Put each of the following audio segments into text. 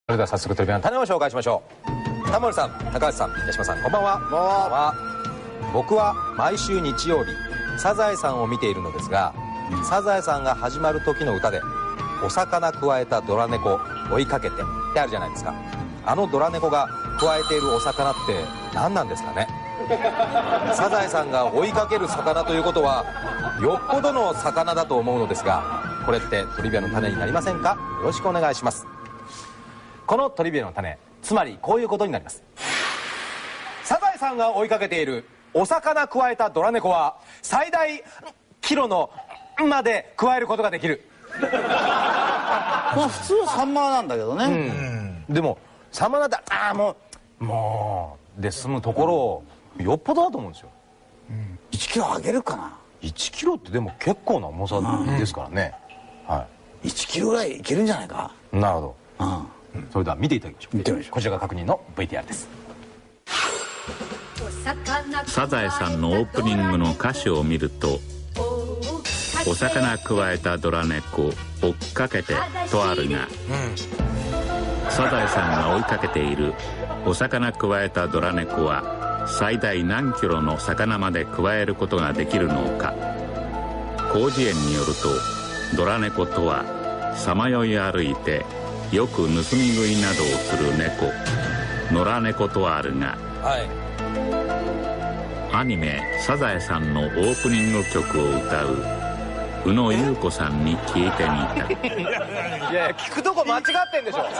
それでは早速トリビアの種を紹介しましょう。タモリさん、高橋さん、八島さん、こんばんは。こんばんは。僕は毎週日曜日サザエさんを見ているのですが、サザエさんが始まる時の歌でお魚くわえたドラ猫追いかけてってあるじゃないですか。あのドラ猫がくわえているお魚って何なんですかね。サザエさんが追いかける魚ということはよっぽどの魚だと思うのですが、これってトリビアの種になりませんか。よろしくお願いします。このトリビアの種、つまりこういうことになります。サザエさんが追いかけているお魚くわえたドラ猫は最大キロのまでくわえることができる。 まあ普通はサンマなんだけどね、 でもサンマだったらもうで済むところをよっぽどだと思うんですよ。 1キロあげるかな。 1キロってでも結構な重さですからね。 1キロぐらいいけるんじゃないか。 なるほど。それでは見ていただきましょう。 見てみましょう。 こちらが確認の VTR です。 サザエさんのオープニングの歌詞を見ると、お魚くわえたドラ猫追っかけてとあるが、サザエさんが追いかけているお魚くわえたドラ猫は最大何キロの魚までくわえることができるのか。広辞苑によると、ドラ猫とはさまよい歩いてよく盗み食いなどをする猫、野良猫とあるが、アニメ「サザエさん」のオープニング曲を歌う宇野優子さんに聞いてみた。 いや聞くとこ間違ってんでしょ。 ドラ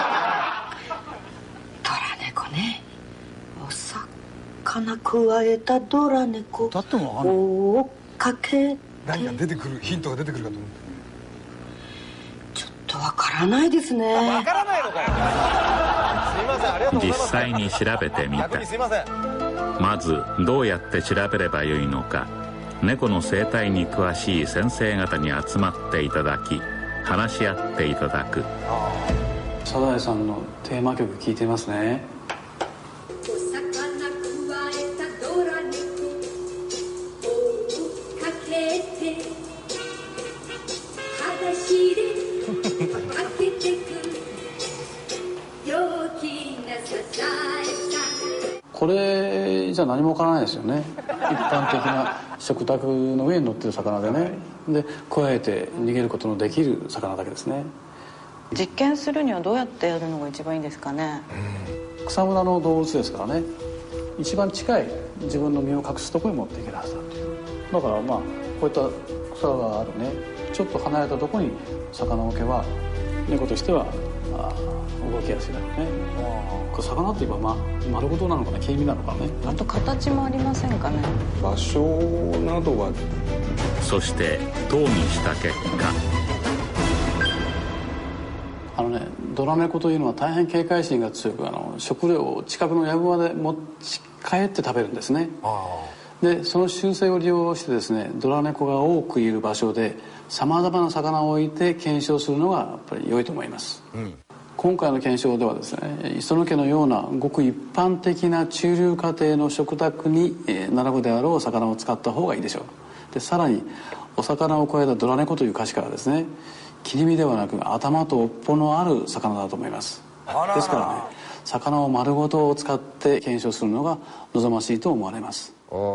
猫ね、お魚くわえたドラ猫だってもわかんない。 追っかけて。 何か出てくるヒントが出てくるかと思って。 ちょっとわからないですね。 わからないのかよ。すいません、ありがとうございます。 実際に調べてみた。 逆にすいません。 まずどうやって調べればよいのか、猫の生態に詳しい先生方に集まっていただき、話し合っていただく。 サザエさんのテーマ曲聴いてますね。 お魚くわえたドラ猫追っかけて裸足で開けてく陽気なサザエさん。 これじゃ何もわからないですよね。一般的な食卓の上に乗ってる魚でね、でくわえて逃げることのできる魚だけですね。 実験するにはどうやってやるのが一番いいんですかね。 草むらの動物ですからね、一番近い自分の身を隠すところに持っていけるはずだという。だからこういった草があるね、ちょっと離れたところに魚を置けば猫としては動きやすいだろうね。これ魚って言えば丸ごとなのかな、切り身なのかね。 あと形もありませんかね。 場所などは。 そして討議した結果、 ドラ猫というのは大変警戒心が強く、食料を近くの藪場で持ち帰って食べるんですね。でその習性を利用してですね、ドラ猫が多くいる場所でさまざまな魚を置いて検証するのがやっぱり良いと思います。今回の検証ではですね、磯野家のようなごく一般的な中流家庭の食卓に並ぶであろう魚を使った方がいいでしょう。でさらにお魚をくわえたドラ猫という歌詞からですね、切り身ではなく頭と尾っぽのある魚だと思います。ですからね、魚を丸ごとを使って検証するのが望ましいと思われます。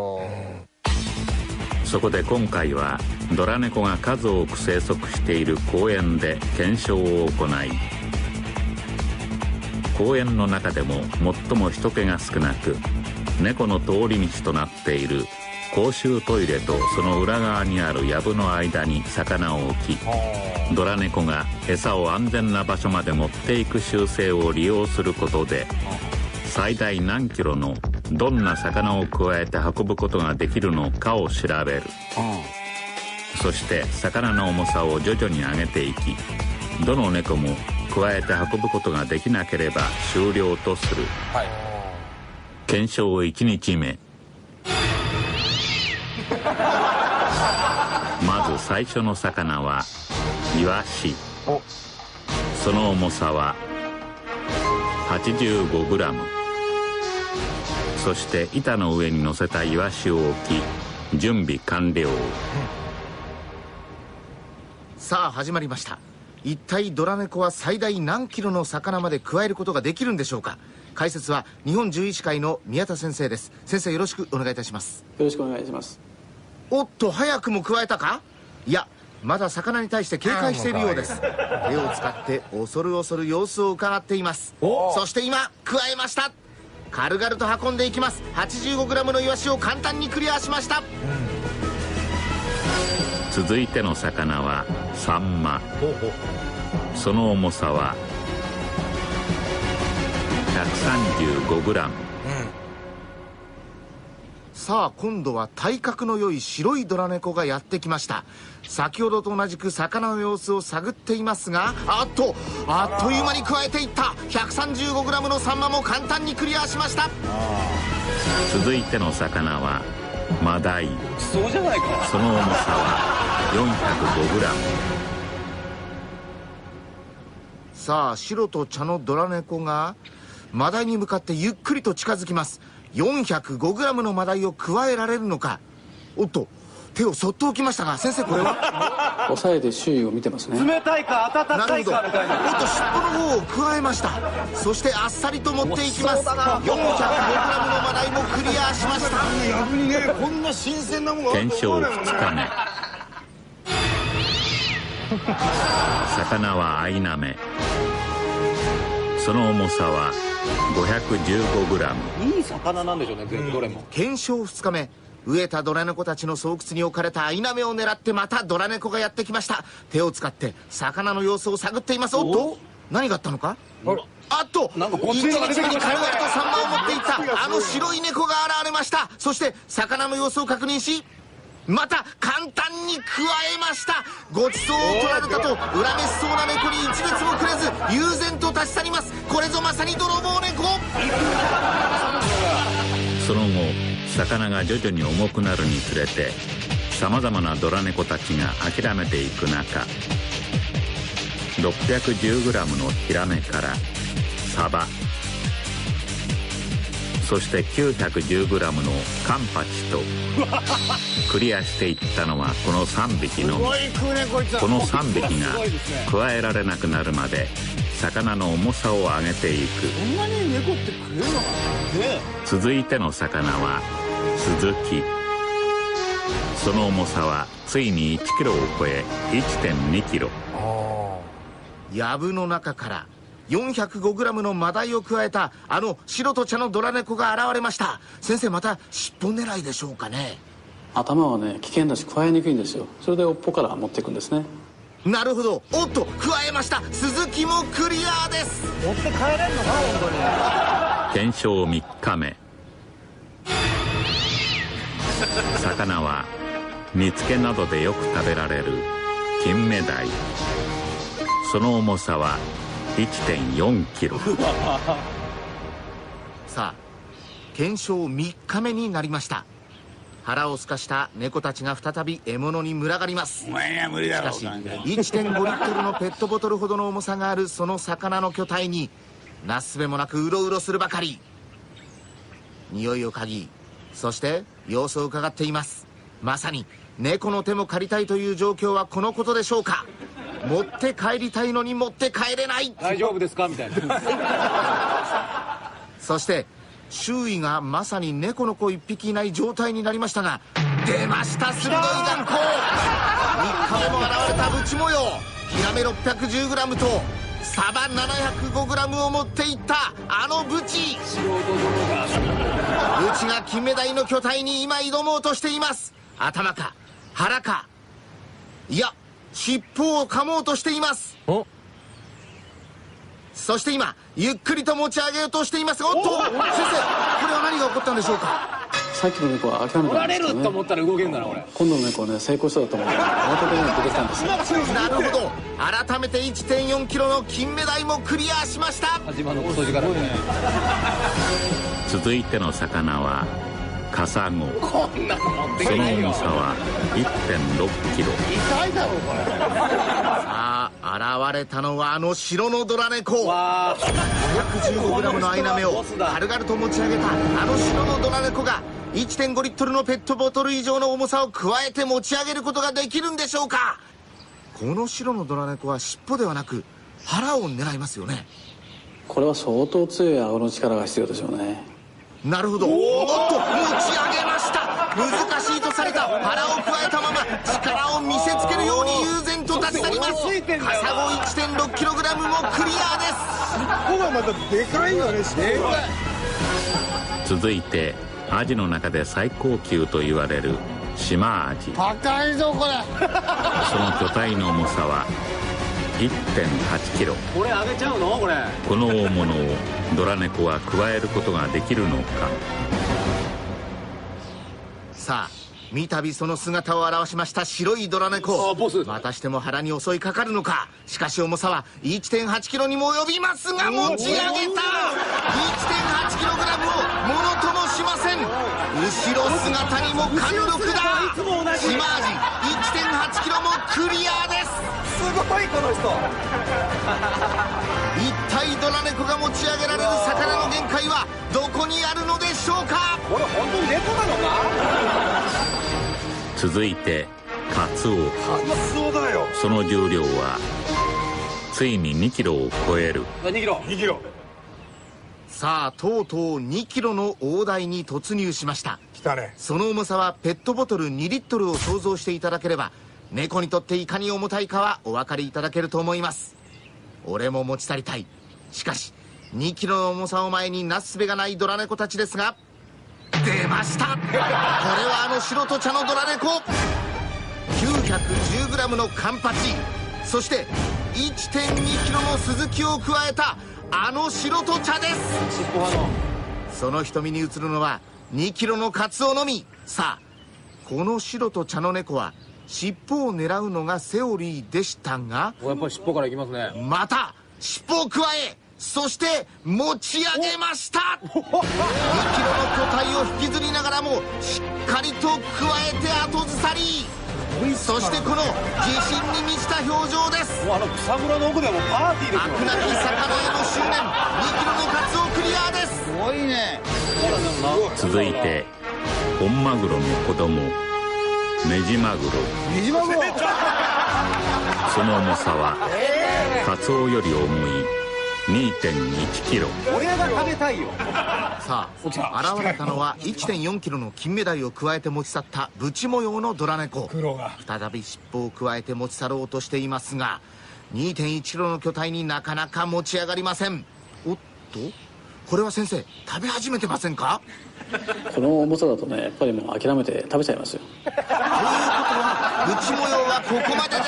そこで今回はドラ猫が数多く生息している公園で検証を行い、公園の中でも最も人気が少なく猫の通り道となっている公衆トイレとその裏側にある藪の間に魚を置き、ドラ猫が餌を安全な場所まで持っていく習性を利用することで、最大何キロのどんな魚をくわえて運ぶことができるのかを調べる。そして魚の重さを徐々に上げていき、どの猫もくわえて運ぶことができなければ終了とする。検証1日目。まず最初の魚はイワシ。その重さは 85g。 そして板の上に乗せたイワシを置き準備完了。 さあ始まりました。 一体ドラネコは最大何キロの魚まで加えることができるんでしょうか。解説は日本獣医師会の宮田先生です。先生、よろしくお願いいたします。 よろしくお願いします。 おっと、早くも加えたか。いや、まだ魚に対して警戒しているようです。手を使って恐る恐る様子を伺っています。そして今加えました。軽々と運んでいきます。 85g のイワシを簡単にクリアしました。 続いての魚はサンマ。その重さは 135g。 さあ、今度は体格の良い白いドラネコがやってきました。先ほどと同じく魚の様子を探っていますが、あっという間に加えていった。 135g のサンマも簡単にクリアしました。 続いての魚はマダイ。 そうじゃないか。 その重さは 405g。 さあ、白と茶のドラネコがマダイに向かってゆっくりと近づきます。405g のマダイを加えられるのか。おっと、手をそっと置きましたが、先生、これは押さえて周囲を見てますね。 冷たいか温かいかみたいな。 おっと、尻尾の方を加えました。そしてあっさりと持っていきます。 405g のマダイもクリアしました。 逆にね、こんな新鮮なもの検証2日目。魚はアイナメ。その重さは 515g。 いい魚なんでしょうね、どれも。 検証2日目。飢えたドラネコたちの巣窟に置かれたアイナメを狙ってまたドラネコがやってきました。手を使って魚の様子を探っています。おっと、何があったのか。あっと、 なんかこっち一が出てきましたね。 日に軽々とサンマを持っていったあの白い猫が現れました。そして魚の様子を確認し、また簡単に加えました。ごちそうを取られたと恨めしそうな猫に一列もくれず悠然と立ち去ります。これぞまさに泥棒猫。 その後、魚が徐々に重くなるにつれてさまざまなドラネコたちが諦めていく中、 610g のヒラメからサバ、そして 910g のカンパチとクリアしていったのはこの3匹のみ。この3匹が加えられなくなるまで魚の重さを上げていく。 そんなに猫って食えるのかな。 続いての魚はスズキ。その重さはついに 1kg を超え 1.2kg。 藪の中から405g のマダイを加えたあの白と茶のドラネコが現れました。先生、また尻尾狙いでしょうかね。 頭はね、危険だし加えにくいんですよ。それで尾っぽから持っていくんですね。 なるほど。おっと、加えました。鈴木もクリアです。 持って帰れんのか、本当に。 検証3日目。魚は煮付けなどでよく食べられる金目鯛。その重さは 1.4kg。 さあ、検証3日目になりました。腹をすかした猫たちが再び獲物に群がります。しかし 1.5 リットルのペットボトルほどの重さがあるその魚の巨体になすすべもなくうろうろするばかり。匂いを嗅ぎ、そして様子を伺っています。まさに猫の手も借りたいという状況はこのことでしょうか。持って帰りたいのに持って帰れない。 大丈夫ですかみたいな。 そして周囲がまさに猫の子一匹いない状態になりましたが、出ました、鋭い眼光。3日目も現れたブチ模様。ヒラメ 610g とサバ 705g を持っていったあのブチ。ブチが金目鯛の巨体に今挑もうとしています。頭か腹か、いや尻尾を噛もうとしています。そして今ゆっくりと持ち上げようとしています。おっと、先生、これは何が起こったんでしょうか。 さっきの猫は諦めたんですけどね。 取られると思ったら動けんだな、俺。 今度の猫はね、成功したと思って慌てて出てきたんですよ。 なるほど、改めて 1.4kg の金目鯛もクリアしました。 始まるの遅いからね。 続いての魚はカサゴ。 こんなの持ってそのけないよ。 重さは 1.6kg。 痛いだろこれ。 さあ、現れたのはあの白のドラ猫。 わー、 515g のアイナメを軽々と持ち上げたあの白のドラ猫が 1.5 リットルのペットボトル以上の重さを加えて持ち上げることができるんでしょうか。 この白のドラ猫は尻尾ではなく腹を狙いますよね。 これは相当強い顎の力が必要でしょうね。 なるほど。おっと持ち上げました。難しいとされた腹を加えたまま力を見せつけるように悠然と立ち去ります。カサゴ 1.6kg もクリアです。 ここがまたでかいよね。 続いてアジの中で最高級と言われるシマアジ。 高いぞこれ。 その巨体の重さは 1.8 キロ。 これあげちゃうの？これこの大物をドラ猫は加えることができるのか。 さあ三度その姿を現しました白いドラ猫。またしても腹に襲いかかるのか。しかし重さは 1.8 キロにも及びますが持ち上げた。 1.8 キログラムをものともしません。後ろ姿にも貫禄だ。シマアジ 1.8 キロもクリアです。 すごいこの人。 一体ドラ猫が持ち上げられる魚の限界はどこにあるのでしょうか。 これ本当に猫なのか。 続いてカツオ。 カツオだよ。 その重量はついに2キロを超える。 2キロ。 さあとうとう2キロの大台に突入しました。 来たね。 その重さはペットボトル2リットルを想像していただければ猫にとっていかに重たいかはお分かりいただけると思います。俺も持ち去りたい。しかし2キロの重さを前になすすべがないドラ猫たちですが、出ました。これはあの白と茶のドラ猫。 910g のカンパチ、そして 1.2 キロのスズキを加えたあの白と茶です。その瞳に映るのは2キロのカツオのみ。さあこの白と茶の猫は尻尾を狙うのがセオリーでしたが、 やっぱり尻尾からいきますね。 また尻尾を加え、そして持ち上げました。2キロの巨体を引きずりながらもしっかりと加えて後ずさり。そしてこの自信に満ちた表情です。 草むらの奥でもパーティーですよ。 飽くなき魚への執念。2キロのカツオクリアです。 すごいね。 続いて本マグロの子供メジマグロ。その重さはカツオより重い 2.1 キロ。 俺が食べたいよ。 さあ現れたのは 1.4 キロの金目鯛を加えて持ち去ったブチ模様のドラ猫。再び尻尾を加えて持ち去ろうとしていますが 2.1 キロの巨体になかなか持ち上がりません。おっとこれは先生食べ始めてませんか。 この重さだとねやっぱりもう諦めて食べちゃいますよ。 ということはブチ模様はここまでです。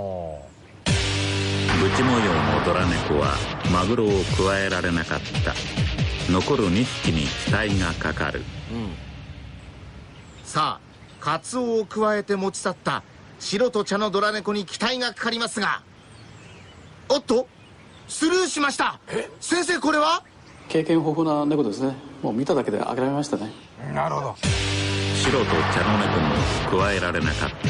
ブチ模様のドラ猫はマグロを加えられなかった。残る2匹に期待がかかる。 さあカツオを加えて持ち去った白と茶のドラ猫に期待がかかりますが、おっとスルーしました。先生これは。 経験豊富な猫ですね。もう見ただけで諦めましたね。 なるほど。 白と茶の猫も加えられなかった。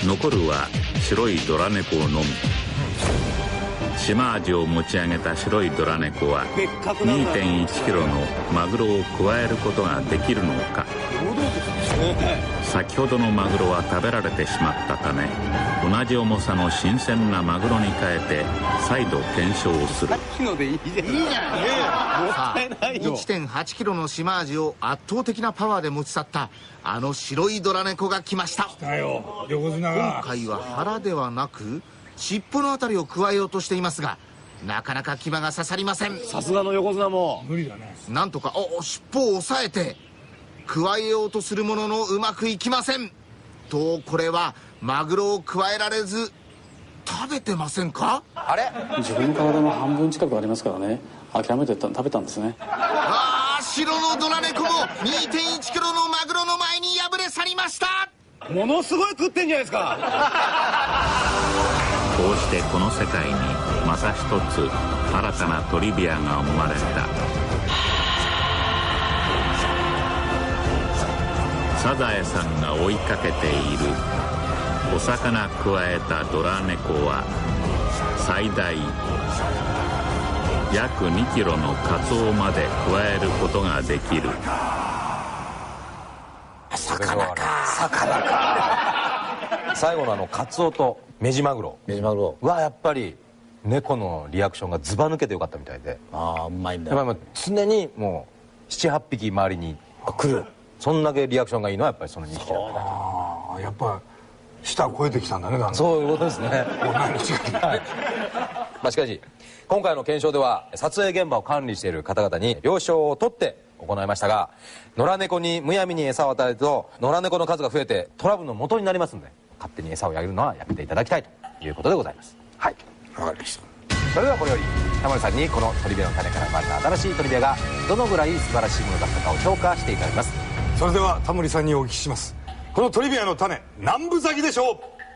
残るは白いドラ猫のみ。シマアジを持ち上げた白いドラ猫は 2.1 キロのマグロを加えることができるのか。先ほどのマグロは食べられてしまったため同じ重さの新鮮なマグロに変えて再度検証する。 さあ 1.8 キロのシマアジを圧倒的なパワーで持ち去ったあの白いドラ猫が来ました。 横綱今回は腹ではなく尻尾のあたりを加えようとしていますがなかなか牙が刺さりません。 さすがの横綱も無理だね。 なんとか尻尾を押さえて加えようとするもののうまくいきません。とこれはマグロを加えられず食べてませんか。 あれ自分の体の半分近くありますからね。諦めて食べたんですね。 白のドラ猫も 2.1 キロのマグロの前に敗れ去りました。 ものすごい食ってんじゃないですか。 こうしてこの世界にまた一つ新たなトリビアが生まれた。サザエさんが追いかけているお魚加えたドラ猫は最大約2キロのカツオまで加えることができる。 魚か。 最後のカツオとメジマグロはやっぱり猫のリアクションがズバ抜けてよかったみたいで、 ああうまいんだよ。 やっぱり常にもう 7,8 匹周りに来る、そんだけリアクションがいいのはやっぱりその2匹だった。 ああやっぱ舌超えてきたんだね。だんだんそういうことですね。しかし今回の検証では撮影現場を管理している方々に了承を取って行いましたが、野良猫にむやみに餌を与えると野良猫の数が増えてトラブルの元になりますので、勝手に餌をやるのはやめていただきたいということでございます。はい、 わかりました。 それではこれよりタモリさんにこのトリビアの種から生まれた新しいトリビアがどのぐらい素晴らしいものだったかを評価していただきます。 それではタモリさんにお聞きします。このトリビアの種何分咲きでしょう？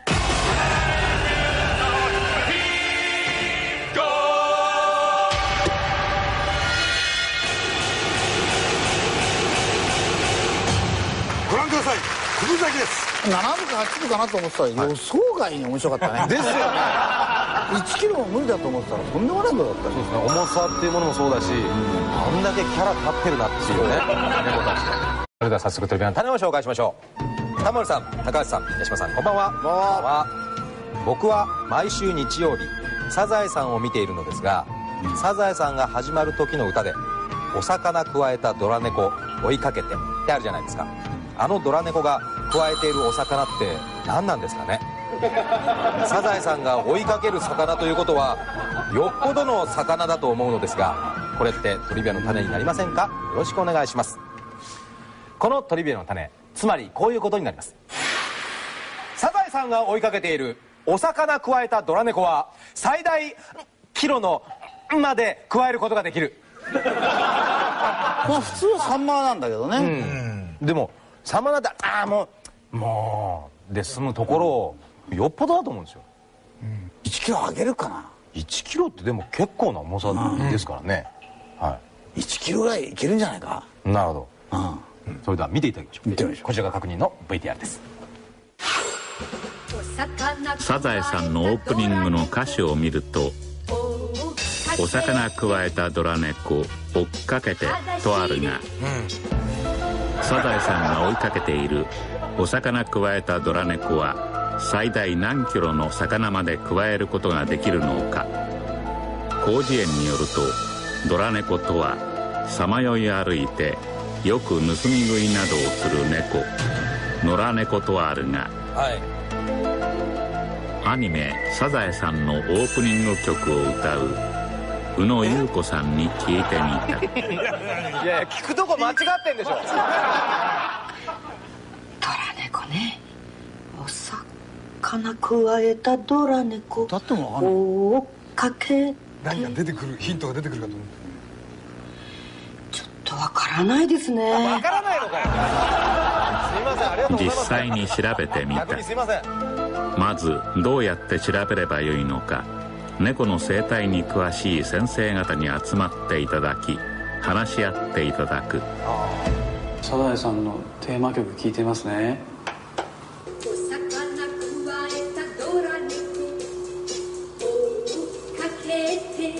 ご覧ください。9分咲きです。 7部か8部かなと思ってたら予想外に面白かったね。 ですよね。 1キロも無理だと思ってたらとんでもないことだった。 そうですね、重さっていうものもそうだし、あんだけキャラ立ってるなっていうね、猫たちが。それでは早速トリビアの種を紹介しましょう。タモリさん、高橋さん、八島さん、こんばんは。こんばんは。僕は毎週日曜日サザエさんを見ているのですが、サザエさんが始まる時の歌でお魚くわえたドラ猫追いかけてってあるじゃないですか。あのドラ猫がくわえているお魚って何なんですかね。サザエさんが追いかける魚ということはよっぽどの魚だと思うのですが、これってトリビアの種になりませんか？よろしくお願いします。このトリビアの種、つまりこういうことになります。サザエさんが追いかけているお魚くわえたドラ猫は最大キロのまでくわえることができる。 まあ普通はサンマなんだけどね、 でもサンマだったらもうで済むところをよっぽどだと思うんですよ。 1キロあげるかな。 1キロってでも結構な重さですからね、はい、 1キロぐらいいけるんじゃないか。 なるほど、それでは見ていただきましょう。 見てみましょう。 こちらが確認の VTR です。 サザエさんのオープニングの歌詞を見ると、お魚くわえたドラ猫追っかけてとあるが、サザエさんが追いかけているお魚くわえたドラ猫は最大何キロの魚までくわえることができるのか。広辞苑によると、ドラ猫とはさまよい歩いてよく盗み食いなどをする猫、野良猫とあるが、アニメ「サザエさん」のオープニング曲を歌う宇野優子さんに聞いてみた。 いや聞くとこ間違ってんでしょ。 ドラ猫ね、お魚くわえたドラ猫だってもわかんない。 追っかけて。 何か出てくるヒントが出てくるかと思って。 ちょっとわからないですね。 わからないのかよ。すいません、ありがとうございます。 実際に調べてみた。 逆にすいません。 まずどうやって調べればよいのか、猫の生態に詳しい先生方に集まっていただき、話し合っていただく。 サザエさんのテーマ曲聴いてますね。 お魚くわえたドラ猫追っかけて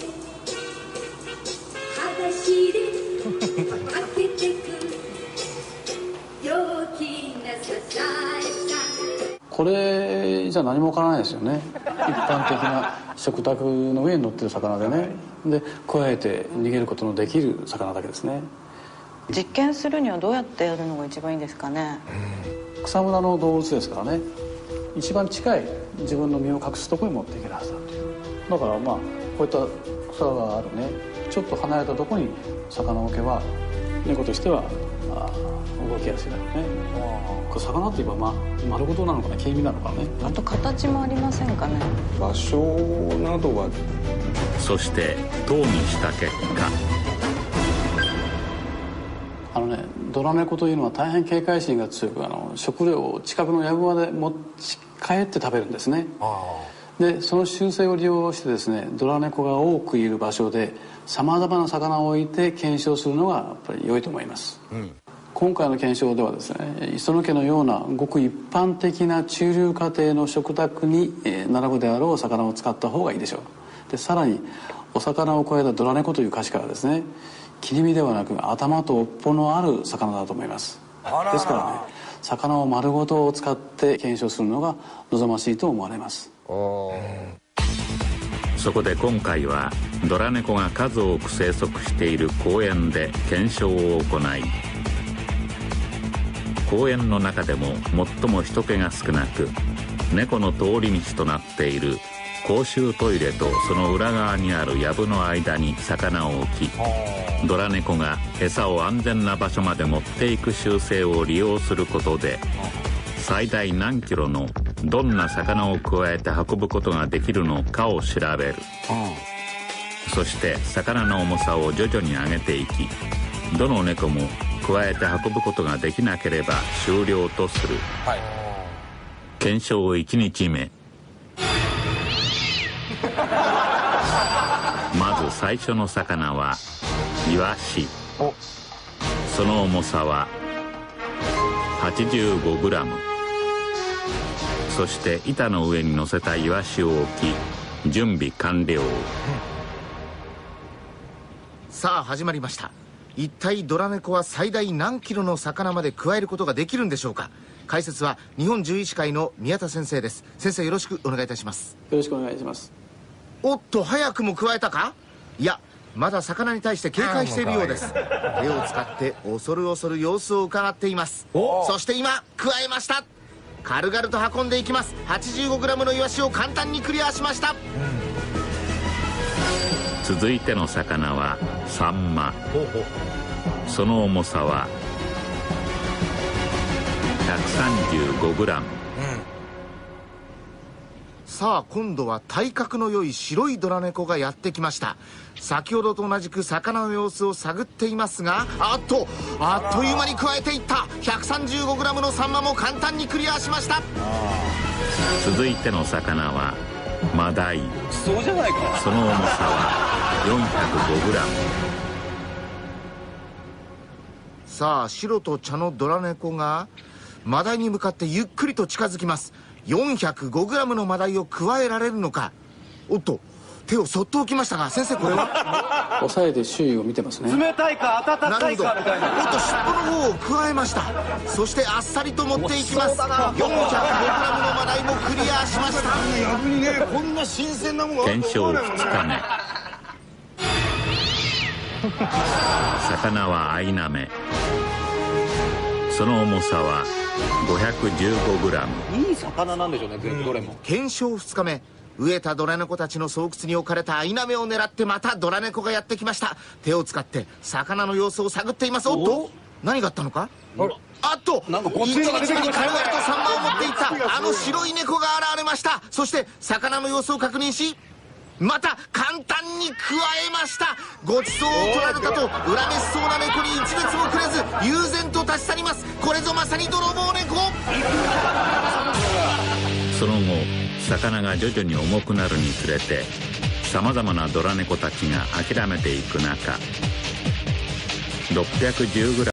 裸足でかけてく陽気なサザエさん。 これじゃ何もわからないですよね。一般的な食卓の上に乗ってる魚でね、でくわえて逃げることのできる魚だけですね。 実験するにはどうやってやるのが一番いいんですかね。 草むらの動物ですからね、一番近い自分の身を隠すところに持っていけるはずだという。だからまあこういった草があるね、ちょっと離れたところに魚を置けば猫としては動きやすいだろうね。これ魚って言えば丸ごとなのかな、軽身なのかね。 あと形もありませんかね。 場所などは。 そして討議した結果、 ドラ猫というのは大変警戒心が強く、食料を近くの藪場で持ち帰って食べるんですね。でその習性を利用してですね、ドラ猫が多くいる場所でさまざまな魚を置いて検証するのがやっぱり良いと思います、今回の検証ではですね、磯野家のようなごく一般的な中流家庭の食卓に並ぶであろう魚を使った方がいいでしょう。でさらにお魚を超えたドラ猫という歌詞からですね、切り身ではなく頭と尾っぽのある魚だと思います。ですからね、 魚を丸ごと使って検証するのが望ましいと思われます。 そこで今回はドラ猫が数多く生息している公園で検証を行い、公園の中でも最も人気が少なく猫の通り道となっている公衆トイレとその裏側にある藪の間に魚を置き、ドラ猫が餌を安全な場所まで持っていく習性を利用することで、最大何キロのどんな魚を加えて運ぶことができるのかを調べる。そして魚の重さを徐々に上げていき、どの猫も加えて運ぶことができなければ終了とする。検証1日目。まず最初の魚はイワシ。その重さは 85g。 そして板の上に乗せたイワシを置き準備完了。 さあ始まりました。一体ドラ猫は最大何キロの魚まで加えることができるんでしょうか。解説は日本獣医師会の宮田先生です。先生、よろしくお願いいたします。 よろしくお願いします。 おっと、早くも加えたか。いや、まだ魚に対して警戒しているようです。手を使って恐る恐る様子を伺っています。そして今加えました。軽々と運んでいきます。 85g のイワシを簡単にクリアしました。 続いての魚はサンマ。その重さは 135g。 さあ今度は体格の良い白いドラ猫がやってきました。先ほどと同じく魚の様子を探っていますが、あっという間に加えていった。 135g のサンマも簡単にクリアしました。 続いての魚はマダイ。 そうじゃないか。 その重さは 405g。 さあ白と茶のドラ猫がマダイに向かってゆっくりと近づきます。 405g のマダイを加えられるのか。おっと、手をそっと置きましたが、先生これは押さえて周囲を見てますね。 冷たいか温かいかみたいな。 おっと、尻尾の方を加えました。そしてあっさりと持っていきます。 405g のマダイもクリアしました。 逆にね、こんな新鮮なものが検証2日目。魚はアイナメ。その重さは 515g。 いい魚なんでしょうね、どれも。 検証2日目。飢えたドラ猫たちの巣窟に置かれたアイナメを狙ってまたドラ猫がやってきました。手を使って魚の様子を探っています。おっと、何があったのか。あっと、一日に軽々とサンマを持っていったあの白い猫が現れました。そして魚の様子を確認し、また簡単に加えました。ごちそうを取られたと恨めしそうな猫に一列もくれず悠然と立ち去ります。これぞまさに泥棒猫。 その後魚が徐々に重くなるにつれてさまざまなドラ猫たちが諦めていく中 610g